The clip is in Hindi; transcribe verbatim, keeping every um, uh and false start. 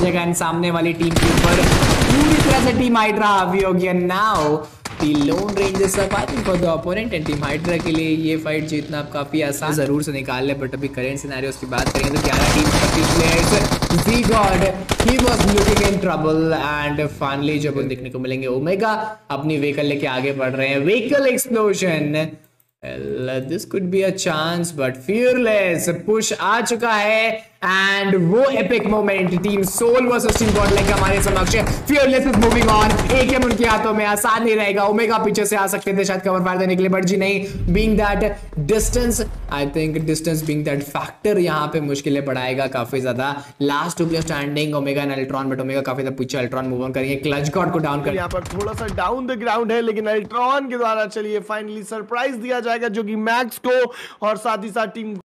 जाएगा एंड सामने वाली टीम के ऊपर पूरी तरह से टीम हाइड्रा हावी हो गया। Now the lone ranger fighting for the opponent and team Hydra के लिए ये फाइट जीतना अब काफी आसान जरूर से निकाल ले, बट अभी करंट सिनेरियोस की बात करेंगे तो ग्यारह team players we god he was looking in trouble and finally जब देखने को मिलेंगे ओमेगा अपनी व्हीकल लेके आगे बढ़ रहे हैं। Vehicle explosion, this could be a chance but fearless push आ चुका है एंड वो epic moment team soul versus team godlike हमारे समक्ष। Fearless is moving on, AKM उनके हाथों में, आसान नहीं रहेगा। ओमेगा पीछे से आ सकते थे शायद कवर फायर देने के लिए, बट जी नहीं, being that distance, I think distance being that factor यहाँ पे मुश्किलें बढ़ाएगा काफी ज्यादा। Last two player standing Omega and Ultron, but Omega काफी ज्यादा पीछे, अल्ट्रॉन मूव ऑन करेंगे, क्लच गॉड को डाउन कर, यहाँ पर थोड़ा सा डाउन द ग्राउंड है लेकिन अल्ट्रॉन के द्वारा चलिए फाइनली सरप्राइज दिया जाएगा जो कि मैक्स को और साथ ही साथ टीम